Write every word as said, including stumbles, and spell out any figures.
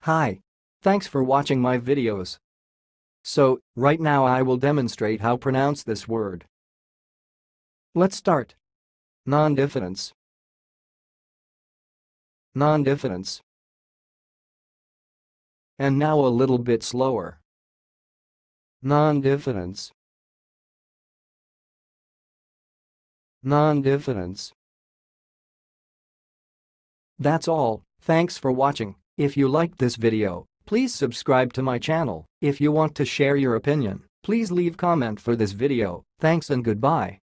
Hi. Thanks for watching my videos. So, right now I will demonstrate how to pronounce this word. Let's start. Non-diffidence. Non-diffidence. And now a little bit slower. Non-diffidence. Non-diffidence. That's all. Thanks for watching. If you liked this video, please subscribe to my channel. If you want to share your opinion, please leave comment for this video. Thanks and goodbye.